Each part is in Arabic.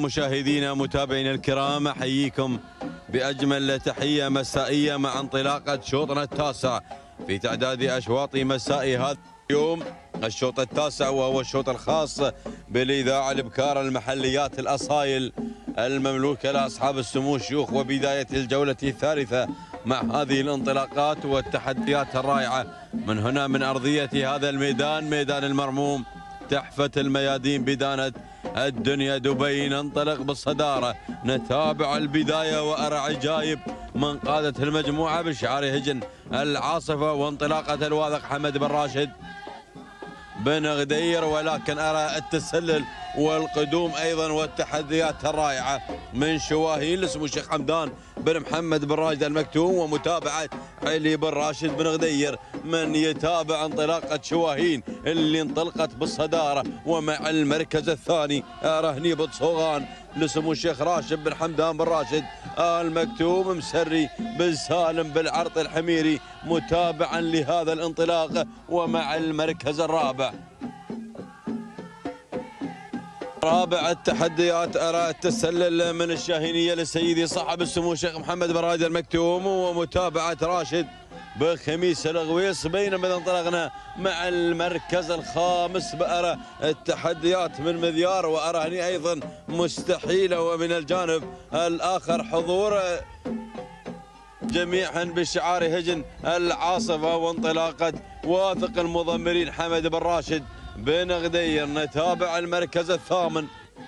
مشاهدينا متابعينا الكرام، احييكم باجمل تحيه مسائيه مع انطلاقه شوطنا التاسع في تعداد اشواط مساء هذا اليوم. الشوط التاسع وهو الشوط الخاص بالاذاعه الابكار المحليات الاصايل المملوكه لاصحاب السمو الشيوخ، وبدايه الجوله الثالثه مع هذه الانطلاقات والتحديات الرائعه من هنا من ارضيه هذا الميدان، ميدان المرموم تحفه الميادين بدانه الدنيا دبي. ننطلق بالصداره، نتابع البدايه وارى عجايب من قاده المجموعه بشعار هجن العاصفه وانطلاقه الواثق حمد بن راشد بن غدير، ولكن ارى التسلل والقدوم ايضا والتحديات الرائعه من شواهين لسمو الشيخ حمدان بن محمد بن راشد المكتوم ومتابعه علي بن راشد بن غدير. من يتابع انطلاقه شواهين اللي انطلقت بالصداره، ومع المركز الثاني ارى هنيبة صوغان لسمو الشيخ راشد بن حمدان بن راشد المكتوم مسري بن سالم بالعرض الحميري متابعا لهذا الانطلاق، ومع المركز الرابع رابع التحديات ارى التسلل من الشاهينيه لسيدي صاحب السمو الشيخ محمد بن راشد المكتوم ومتابعه راشد بخميس الغويص. بينما اذا انطلقنا مع المركز الخامس بأرى التحديات من مذيار، وارى هني ايضا مستحيله، ومن الجانب الاخر حضور جميعا بشعار هجن العاصفه وانطلاقه واثق المضمرين حمد بن راشد بن غدير. نتابع المركز الثامن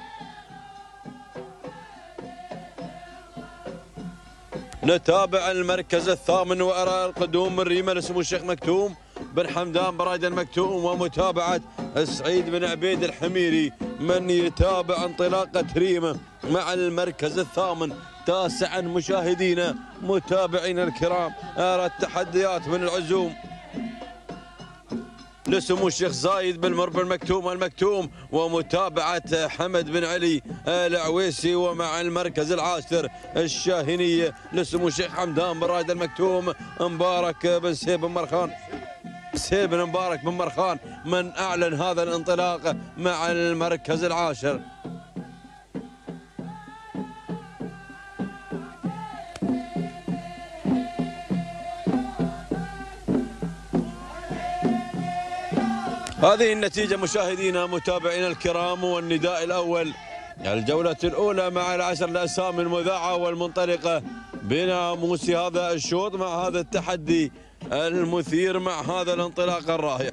وارى القدوم من ريمه لسمو الشيخ مكتوم بن حمدان بن راشد المكتوم ومتابعه سعيد بن عبيد الحميري. من يتابع انطلاقه ريمه مع المركز الثامن. تاسعا مشاهدينا متابعينا الكرام ارى التحديات من العزوم لسمو الشيخ زايد بن مربى المكتوم ومتابعة حمد بن علي العويسي، ومع المركز العاشر الشاهينية لسمو الشيخ حمدان بن راشد المكتوم مبارك بن سيب بن مرخان من أعلن هذا الانطلاق مع المركز العاشر. هذه النتيجة مشاهدينا متابعينا الكرام، والنداء الأول الجولة الأولى مع العشر الأسامي المذاعة والمنطلقة بناموس هذا الشوط مع هذا التحدي المثير مع هذا الانطلاق الرائع.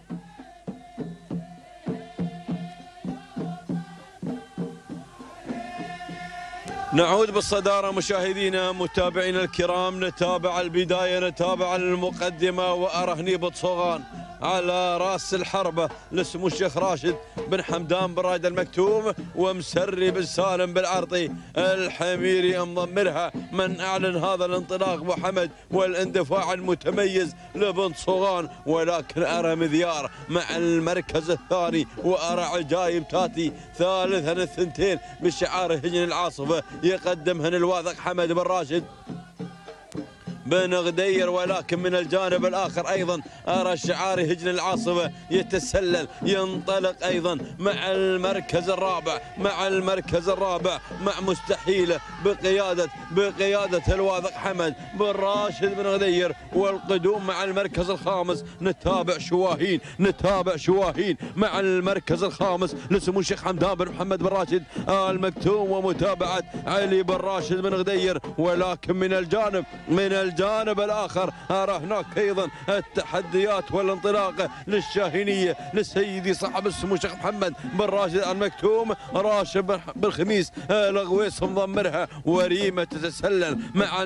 نعود بالصدارة مشاهدينا متابعينا الكرام، نتابع البداية، نتابع المقدمة، وأرى هنيبة صوغان على راس الحربة لسمو الشيخ راشد بن حمدان بن راشد المكتوم ومسري بن سالم بالعرطي الحميري مضمرها. من أعلن هذا الانطلاق أبو حمد والاندفاع المتميز لبن صوغان، ولكن أرى مذيار مع المركز الثاني، وأرى عجايب تاتي ثالثا الثنتين بشعار هجن العاصفة يقدمهن الواثق حمد بن راشد بن غدير. ولكن من الجانب الآخر أيضا أرى شعار هجن العاصفة يتسلل ينطلق أيضا مع المركز الرابع مع مستحيلة بقيادة الواثق حمد بن راشد بن غدير، والقدوم مع المركز الخامس. نتابع شواهين مع المركز الخامس لسمو الشيخ حمدان بن محمد بن راشد المكتوم ومتابعة علي بن راشد بن غدير. ولكن من الجانب الآخر أرى هناك أيضا التحديات والانطلاق للشاهينية لسيدي صاحب السمو الشيخ محمد بن راشد المكتوم راشد بن خميس الغويص مضمرها، وريمة تتسلل مع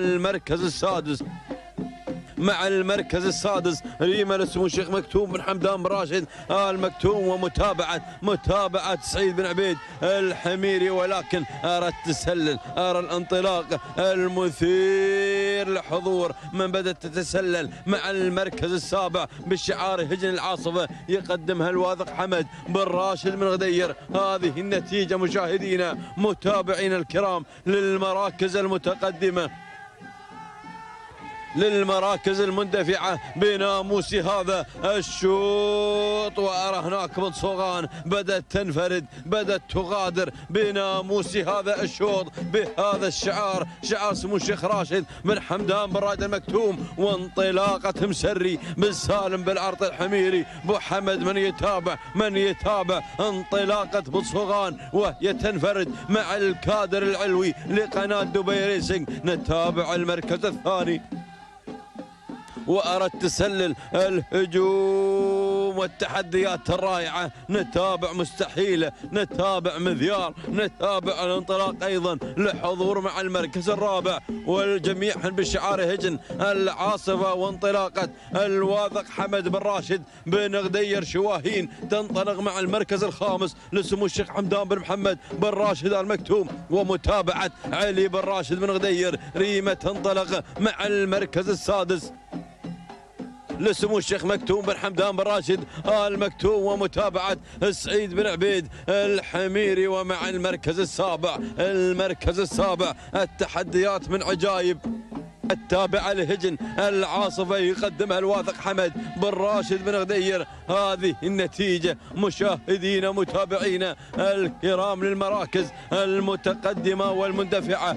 المركز السادس ريمة لسمو الشيخ مكتوم بن حمدان بن راشد المكتوم ومتابعة سعيد بن عبيد الحميري. ولكن أرى التسلل، أرى الانطلاق المثير لحضور من بدأت تتسلل مع المركز السابع بالشعار هجن العاصفة يقدمها الواثق حمد بن راشد بن غدير. هذه النتيجة مشاهدينا متابعينا الكرام للمراكز المتقدمة للمراكز المندفعة بناموس هذا الشوط. وأرى هناك بن صوغان بدأت تنفرد، بدأت تغادر بناموس هذا الشوط بهذا الشعار، شعار سمو الشيخ راشد بن حمدان بن راشد المكتوم. وانطلاقة مسري بن سالم بالعرض الحميري بو حمد من يتابع انطلاقة بن صوغان وهي تنفرد مع الكادر العلوي لقناة دبي ريسنج. نتابع المركز الثاني وأرى التسلل، الهجوم والتحديات الرائعة. نتابع مستحيلة، نتابع مذيار، نتابع الانطلاق أيضا لحضور مع المركز الرابع، والجميع بشعار هجن العاصفة. وانطلاقة الواثق حمد بن راشد بن غدير شواهين تنطلق مع المركز الخامس لسمو الشيخ حمدان بن محمد بن راشد المكتوم. ومتابعة علي بن راشد بن غدير ريمة تنطلق مع المركز السادس لسمو الشيخ مكتوم بن حمدان بن راشد المكتوم. ومتابعة سعيد بن عبيد الحميري. ومع المركز السابع التحديات من عجائب التابعة لهجن العاصفة يقدمها الواثق حمد بن راشد بن غدير. هذه النتيجة مشاهدينا متابعينا الكرام للمراكز المتقدمة والمندفعة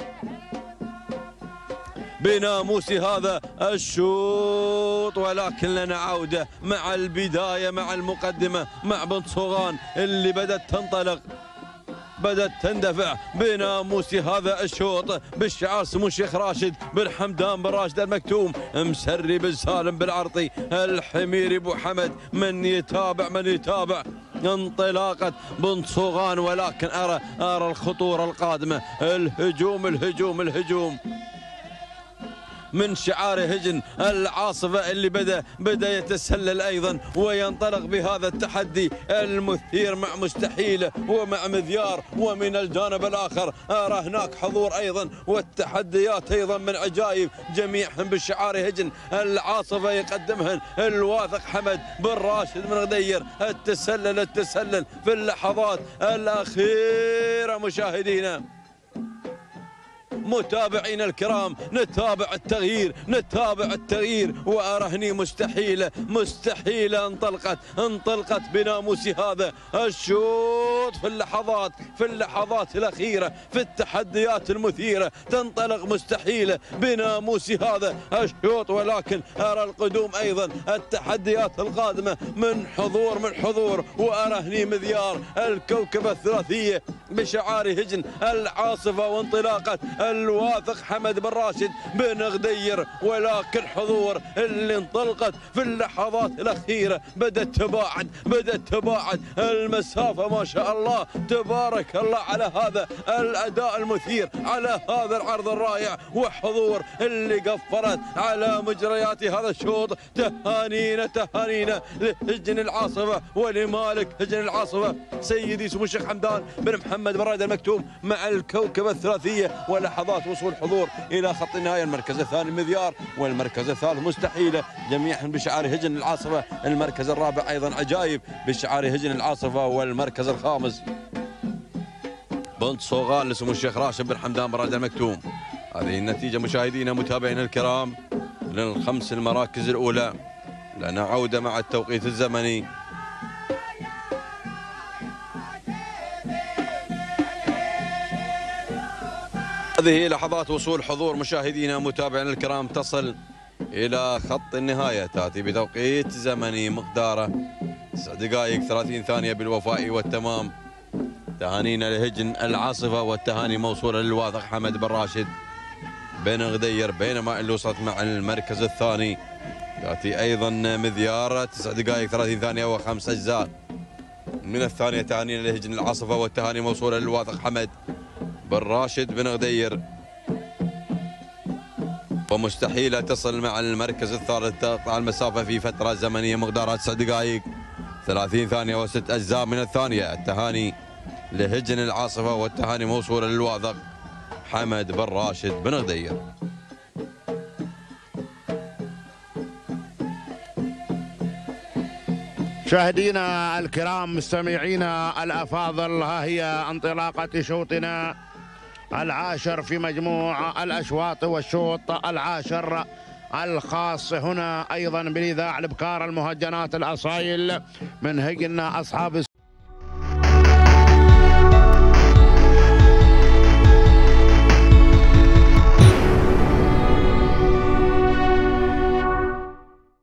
بناموس هذا الشوط. ولكن لنا عودة مع البداية مع المقدمة مع بن صوغان اللي بدأت تندفع بناموس هذا الشوط بشعار سمو الشيخ راشد بن حمدان بن راشد المكتوم. مسري بن سالم بالعرطي الحميري بو حمد من يتابع انطلاقة بن صوغان. ولكن أرى الخطورة القادمة، الهجوم من شعار هجن العاصفة اللي بدأ يتسلل أيضا وينطلق بهذا التحدي المثير مع مستحيلة ومع مذيار. ومن الجانب الآخر أرى هناك حضور أيضا والتحديات أيضا من عجائب جميعهم بشعار هجن العاصفة يقدمهن الواثق حمد بن راشد بن غدير. التسلل في اللحظات الأخيرة مشاهدينا متابعينا الكرام. نتابع التغيير وأرى هني مستحيلة انطلقت بناموس هذا الشوط في اللحظات الأخيرة في التحديات المثيرة. تنطلق مستحيلة بناموس هذا الشوط. ولكن أرى القدوم أيضا التحديات القادمة من حضور وأرى هني مذيار الكوكبة الثلاثية بشعار هجن العاصفة وانطلاقة الواثق حمد بن راشد بن غدير. ولكن حضور اللي انطلقت في اللحظات الأخيرة بدأت تباعد المسافة. ما شاء الله تبارك الله على هذا الأداء المثير، على هذا العرض الرائع وحضور اللي قفرت على مجريات هذا الشوط. تهانينا لهجن العاصفة ولمالك هجن العاصفة سيدي سمو الشيخ حمدان بن محمد بن راشد المكتوم مع الكوكبة الثلاثية. ولحظات وصول حضور إلى خط النهاية. المركز الثاني مذيار والمركز الثالث مستحيلة جميعا بشعار هجن العاصفة. المركز الرابع أيضا عجائب بشعار هجن العاصفة. والمركز الخامس بن صوغان لسمو الشيخ راشد بن حمدان بن راشد المكتوم. هذه النتيجة مشاهدينا متابعينا الكرام للخمس المراكز الأولى. لنا عودة مع التوقيت الزمني. هذه لحظات وصول حضور مشاهدينا متابعينا الكرام تصل إلى خط النهاية. تأتي بتوقيت زمني مقداره 9 دقائق 30 ثانية بالوفاء والتمام. تهانينا لهجن العاصفة والتهاني موصولة للواثق حمد بن راشد بن غدير. بينما اللي وصلت مع المركز الثاني تأتي أيضا مذيار 9 دقائق 30 ثانية و5 أجزاء من الثانية. تهانينا لهجن العاصفة والتهاني موصولة للواثق حمد بن راشد بن غدير. ومستحيلة تصل مع المركز الثالث، تقطع المسافة في فترة زمنية مقدارها 9 دقائق 30 ثانية و6 أجزاء من الثانية. التهاني لهجن العاصفة والتهاني موصولة للواثق حمد بن راشد بن غدير. مشاهدينا الكرام مستمعينا الأفاضل، ها هي انطلاقة شوطنا العاشر في مجموع الأشواط والشوط العاشر الخاص هنا أيضا بالإذاعة البكار المهجنات الأصايل من هجنا أصحاب